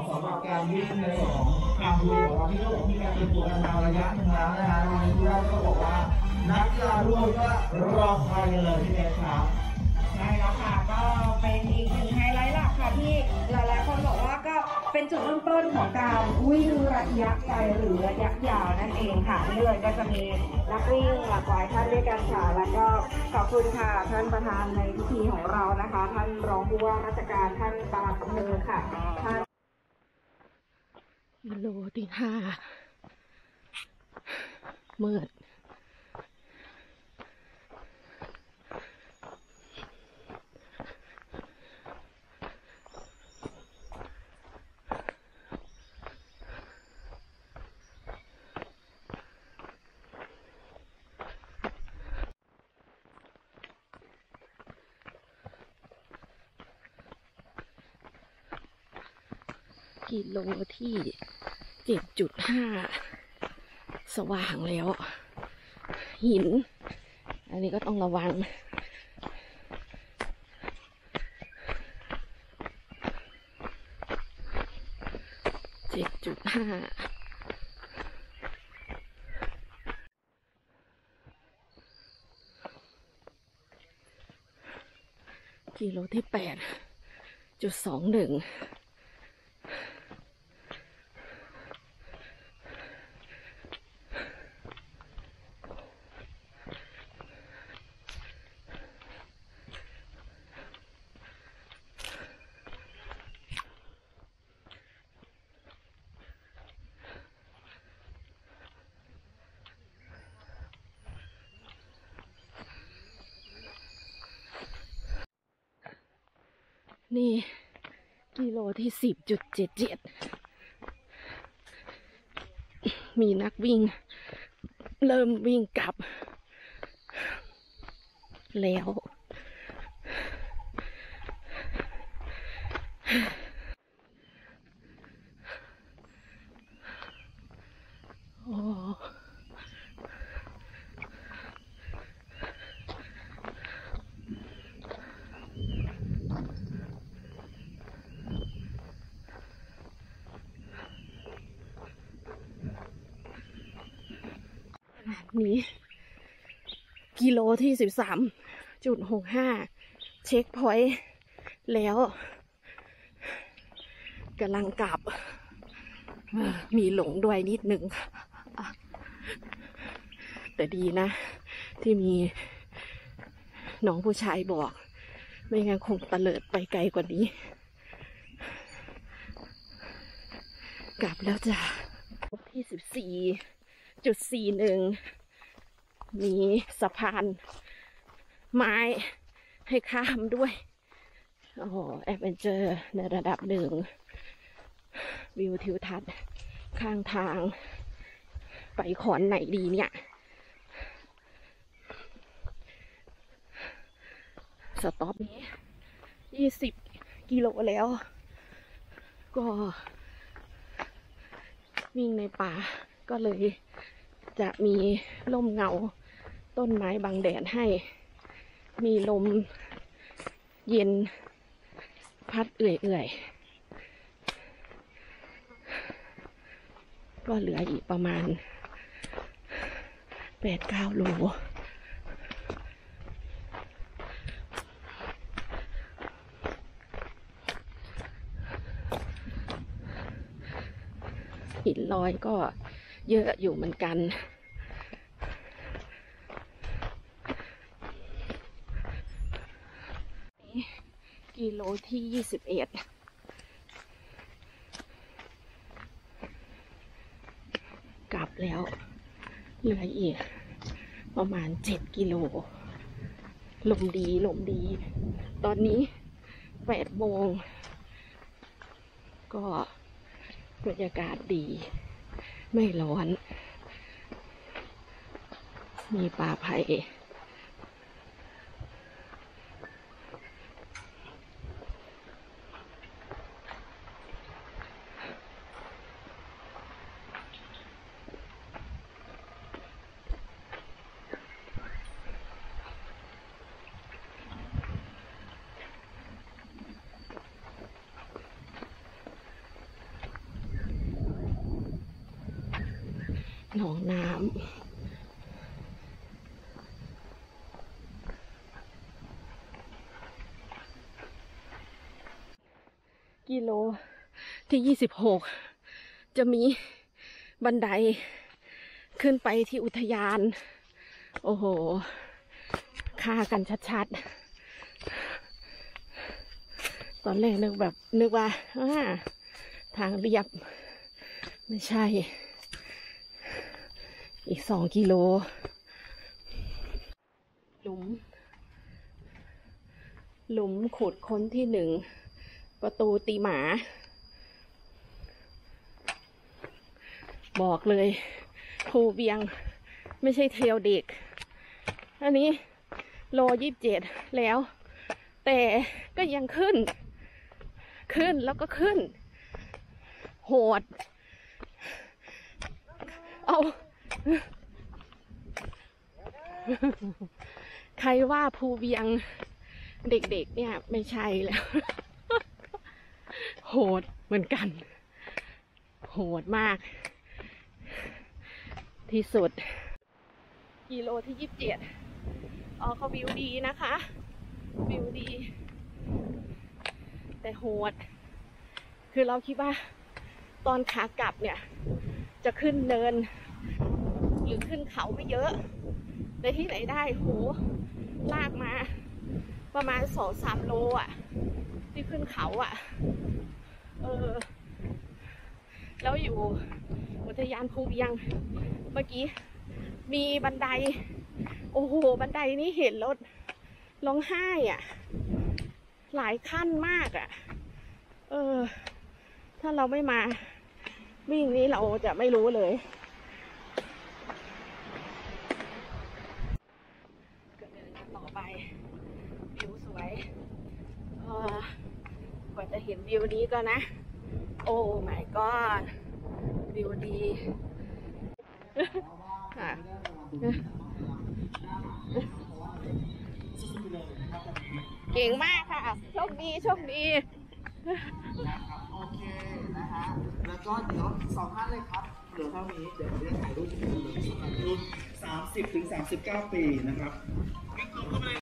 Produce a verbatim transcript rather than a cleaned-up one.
สำหรับการวิ่งในส่วนของการดูของเราที่เขาบอกมีการเตรียมตัวกันมาระยะหนึ่งแล้วนะฮะวันนี้ที่เราก็บอกว่านักกีฬาทุกคนก็รอคอยกันเลยที่เอสครับใช่แล้วค่ะก็เป็นอีกหนึ่งไฮไลท์หลักค่ะที่หลายๆคนบอกว่าก็เป็นจุดเริ่มต้นของการวิ่งระยะไกลหรือระยะยาวนั่นเองค่ะเรื่อยก็จะมีนักวิ่งหลากหลายท่านด้วยกันค่ะแล้วก็ขอบคุณค่ะท่านประธานในพิธีของเรานะคะท่านรองผู้ว่าราชการท่านปลัดอำเภอค่ะท่านกิโลที่ห้ามืดกิโลที่เจ็ดจุดห้าสว่างแล้วหินอันนี้ก็ต้องระวังเจ็ดจุดห้ากิโลที่แปดจุดสองหนึ่งนี่กิโลที่สิบจุดเจ็ดเจ็ดมีนักวิ่งเริ่มวิ่งกลับแล้วโอ้นี้กิโลที่สิบสามจุดหกห้าเช็คพอยต์แล้วกำลังกลับมีหลงด้วยนิดนึงแต่ดีนะที่มีน้องผู้ชายบอกไม่งั้นคงตะเลิดไปไกลกว่านี้กลับแล้วจ้ะที่สิบสี่จุดสี่หนึ่งมีสะพานไม้ให้ข้ามด้วยโอ้โหแอดเวนเจอร์ในระดับหนึ่งวิวทิวทัศน์ข้างทางไปขอนไหนดีเนี่ยสต็อปนี้ยี่สิบกิโลแล้วก็วิ่งในป่าก็เลยจะมีร่มเงาต้นไม้บังแดดให้มีลมเย็นพัดเอื่อยๆก็เหลืออีกประมาณแปดเก้าโลหินลอยก็เยอะอยู่เหมือนกันกิโลที่ยี่สิบเอ็ดกลับแล้วเหลืออีกประมาณเจ็ดกิโลลมดีลมดีตอนนี้แปดโมงก็บรรยากาศดีไม่ร้อนมีป่าไผ่หนองน้ำกิโลที่ยี่สิบหกจะมีบันไดขึ้นไปที่อุทยานโอ้โหฆ่ากันชัดๆตอนแรกนึกแบบนึกว่าทางเรียบไม่ใช่อีกสองกิโลหลุมหลุมขุดค้นที่หนึ่งประตูตีหมาบอกเลยภูเวียงไม่ใช่เทรลเด็กอันนี้โลยี่สิบเจ็ดแล้วแต่ก็ยังขึ้นขึ้นแล้วก็ขึ้นโหดเอาใครว่าภูเวียงเด็กๆเนี่ยไม่ใช่แล้วโหดเหมือนกันโหดมากที่สุดกิโลที่ยี่สิบเจ็ดอ๋อเขาวิวดีนะคะวิวดีแต่โหดคือเราคิดว่าตอนขากลับเนี่ยจะขึ้นเนินหรือขึ้นเขาไม่เยอะแต่ที่ไหนได้โหลากมาประมาณสองสามโลอ่ะที่ขึ้นเขาอ่ะเออแล้วอยู่อุทยานภูเวียงเมื่อกี้มีบันไดโอ้โหบันไดนี้เห็นแล้วร้องไห้อ่ะหลายขั้นมากอ่ะเออถ้าเราไม่มาวิ่งนี้เราจะไม่รู้เลยก็เดินกันต่อไปวิวสวยเออกว่าจะเห็นวิวนี้ก็นะโอ้ my god วิวดีค่ะเก่งมากค่ะโชคดีโชคดีโอเคนะฮะแล้วก็เดี๋ยวสองท่านเลยครับเหลือเท่านี้เดี๋ยวเรียกถ่ายรูปเหลือสำหรับรุ่นสามสิบถึงสามสิบเก้าปีนะครับ